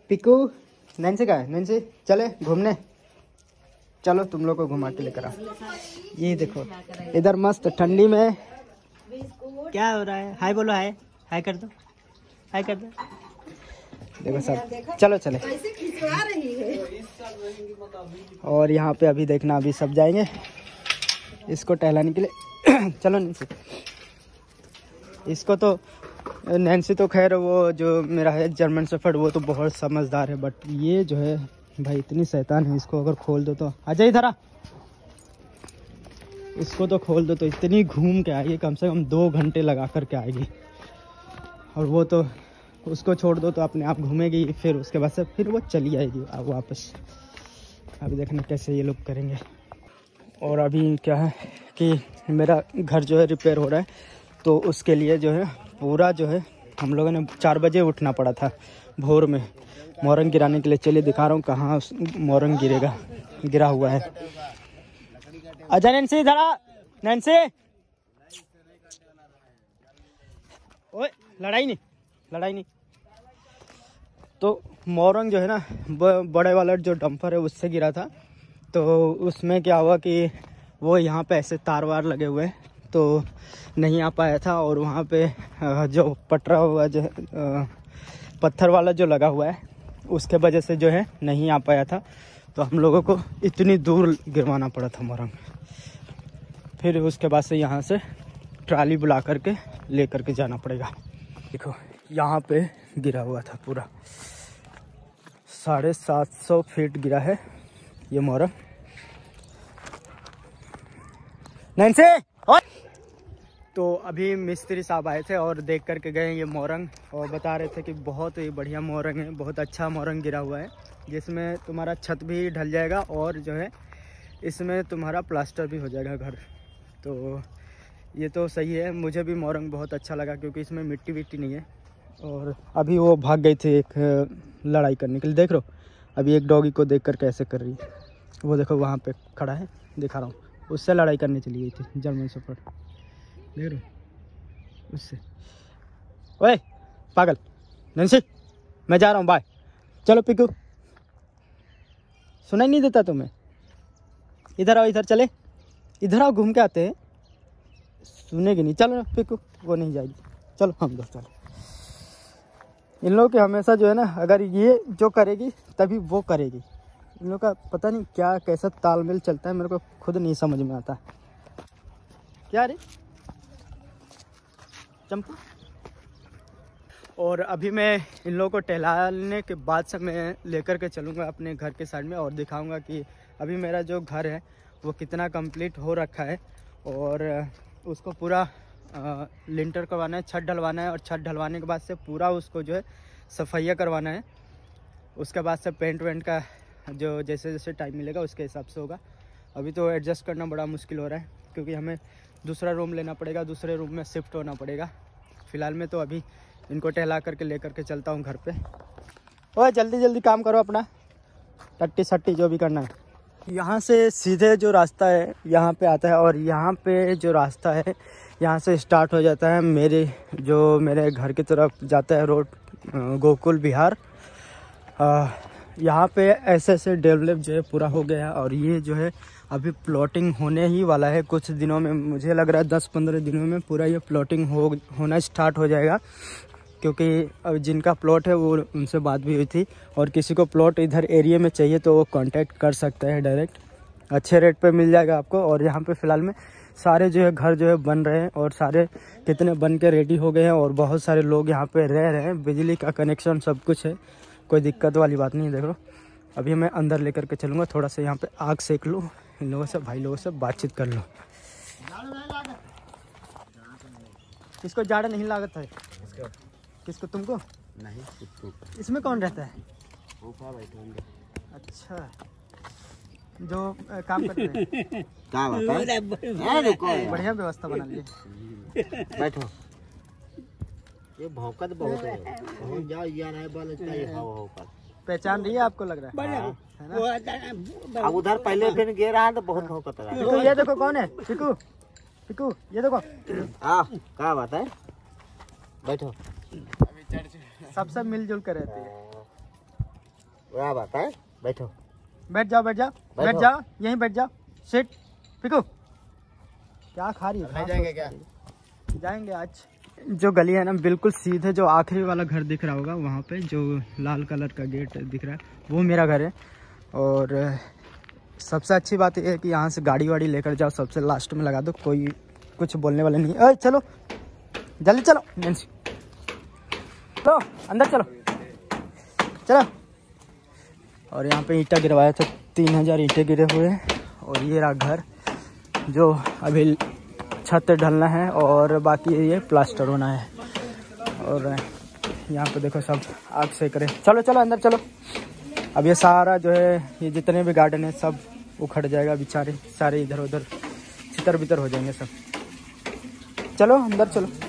Piku Nancy का है, Nancy चले घूमने, चलो तुम लोग को घुमा के लेकर आओ। ये देखो इधर मस्त ठंडी में क्या हो रहा है। हाय बोलो, हाय हाय कर दो, हाय कर दो। देखो सब, चलो चले। और यहाँ पे अभी देखना, अभी सब जाएंगे इसको टहलाने के लिए। चलो नैन्सी, इसको तो नैन्सी तो खैर वो जो मेरा है जर्मन शेफर्ड वो तो बहुत समझदार है, बट ये जो है भाई इतनी शैतान है, इसको अगर खोल दो तो आ जाए इधर आ। इसको तो खोल दो तो इतनी घूम के आएगी, कम से कम 2 घंटे लगा कर के आएगी। और वो तो उसको छोड़ दो तो अपने आप घूमेगी, फिर उसके बाद से फिर वो चली आएगी वापस। अभी देखना कैसे ये लोग करेंगे। और अभी क्या है कि मेरा घर जो है रिपेयर हो रहा है, तो उसके लिए जो है पूरा जो है हम लोगों ने 4 बजे उठना पड़ा था भोर में मोरंग गिराने के लिए। चलिए दिखा रहा हूँ कहाँ मोरंग गिरेगा, गिरा हुआ है। अच्छा नैन्सी इधर आ, नैन्सी। ओए लड़ाई नहीं। तो मोरंग जो है ना बड़े वाला जो डंपर है उससे गिरा था। तो उसमें क्या हुआ कि वो यहाँ पे ऐसे तार वार लगे हुए हैं तो नहीं आ पाया था। और वहाँ पे जो पटरा हुआ जो पत्थर वाला जो लगा हुआ है उसके वजह से जो है नहीं आ पाया था। तो हम लोगों को इतनी दूर गिरवाना पड़ा था मोरंग। फिर उसके बाद से यहाँ से ट्राली बुला करके ले करके जाना पड़ेगा। देखो यहाँ पे गिरा हुआ था पूरा 750 फीट गिरा है ये मोरंग। नैन्सी तो अभी मिस्त्री साहब आए थे और देख करके गए ये मोरंग, और बता रहे थे कि बहुत ही बढ़िया मोरंग है, बहुत अच्छा मोरंग गिरा हुआ है, जिसमें तुम्हारा छत भी ढल जाएगा और जो है इसमें तुम्हारा प्लास्टर भी हो जाएगा घर। तो ये तो सही है। मुझे भी मोरंग बहुत अच्छा लगा क्योंकि इसमें मिट्टी विट्टी नहीं है। और अभी वो भाग गई थी एक लड़ाई करने के लिए। देख लो अभी एक डॉगी को देख कर कैसे कर रही है। वो देखो वहाँ पे खड़ा है, दिखा रहा हूँ, उससे लड़ाई करने चली गई थी जर्मन शेफर्ड। देख रहे हो उससे। ओए पागल नैन्सी, मैं जा रहा हूँ, बाय। चलो पिकू, सुनाई नहीं देता तुम्हें? इधर आओ, इधर चले, इधर आओ, घूम के आते हैं। सुनेगी नहीं, चलो पिकू, वो नहीं जाएगी, चलो हम दोस्त चलो। इन लोगों के हमेशा जो है ना, अगर ये जो करेगी तभी वो करेगी। इन लोगों का पता नहीं क्या कैसा तालमेल चलता है, मेरे को खुद नहीं समझ में आता। क्या रे चंपू। और अभी मैं इन लोगों को टहलाने के बाद से मैं लेकर के चलूँगा अपने घर के साइड में और दिखाऊंगा कि अभी मेरा जो घर है वो कितना कंप्लीट हो रखा है। और उसको पूरा लिंटर करवाना है, छत ढलवाना है, और छत ढलवाने के बाद से पूरा उसको जो है सफाइया करवाना है। उसके बाद से पेंट वेंट का जो जैसे जैसे टाइम मिलेगा उसके हिसाब से होगा। अभी तो एडजस्ट करना बड़ा मुश्किल हो रहा है क्योंकि हमें दूसरा रूम लेना पड़ेगा, दूसरे रूम में शिफ्ट होना पड़ेगा। फ़िलहाल में तो अभी इनको टहला करके ले करके चलता हूँ घर पे। ओए जल्दी जल्दी काम करो अपना, टट्टी सट्टी जो भी करना है। यहाँ से सीधे जो रास्ता है यहाँ पे आता है, और यहाँ पे जो रास्ता है यहाँ से स्टार्ट हो जाता है मेरे घर की तरफ जाता है रोड, गोकुल विहार। यहाँ पे ऐसे ऐसे डेवलप जो है पूरा हो गया है। और ये जो है अभी प्लॉटिंग होने ही वाला है कुछ दिनों में। मुझे लग रहा है 10-15 दिनों में पूरा ये प्लॉटिंग होना स्टार्ट हो जाएगा, क्योंकि अब जिनका प्लॉट है वो उनसे बात भी हुई थी। और किसी को प्लॉट इधर एरिया में चाहिए तो वो कांटेक्ट कर सकता है डायरेक्ट, अच्छे रेट पे मिल जाएगा आपको। और यहाँ पे फ़िलहाल में सारे जो है घर जो है बन रहे हैं, और सारे कितने बन के रेडी हो गए हैं, और बहुत सारे लोग यहाँ पे रह रहे हैं। बिजली का कनेक्शन सब कुछ है, कोई दिक्कत वाली बात नहीं है। देख लो अभी मैं अंदर लेकर के चलूँगा, थोड़ा सा यहाँ पे आग सेक लूँ, इन लोगों से भाई लोगों से बातचीत कर लो। इसको जाड़ा नहीं लागत है? किसको, तुमको? नहीं, इसमें कौन रहता है? अच्छा, जो काम करते हैं। बढ़िया व्यवस्था बना लिए। बैठो, ये भौंकत बहुत है। पहचान रही है आपको, लग रहा है ना? अब उधर पहले फिर गिर रहा है तो बहुत भौंकत रहा है। ये देखो कौन है, पिकू पिकू, ये देखो। क्या बात है, बैठो। सबसे मिलजुल कर रहती है। क्या बात है? बैठो बैठ जाओ बैठ जाओ बैठ बैठो। जाओ, यहीं बैठ जाओ। सिट पिकू। क्या खा रही है? नहीं जाएंगे क्या? जाएंगे आज। जो गली है ना बिल्कुल सीधे, जो आखिरी वाला घर दिख रहा होगा वहाँ पे, जो लाल कलर का गेट दिख रहा है, वो मेरा घर है। और सबसे अच्छी बात यह है कि यहाँ से गाड़ी वाड़ी लेकर जाओ, सबसे लास्ट में लगा दो, कोई कुछ बोलने वाले नहीं। अरे चलो जल्दी चलो नैन्सी, चलो अंदर चलो चलो। और यहाँ पे ईंटा गिरवाया था, 3000 ईंटें गिरे हुए हैं। और ये रहा घर, जो अभी छत ढलना है और बाकी ये प्लास्टर होना है। और यहाँ पे देखो सब आग सेक रहे। चलो चलो अंदर चलो। अब ये सारा जो है, ये जितने भी गार्डन है सब उखड़ जाएगा, बेचारे सारे इधर उधर छितर बितर हो जाएंगे सब। चलो अंदर चलो।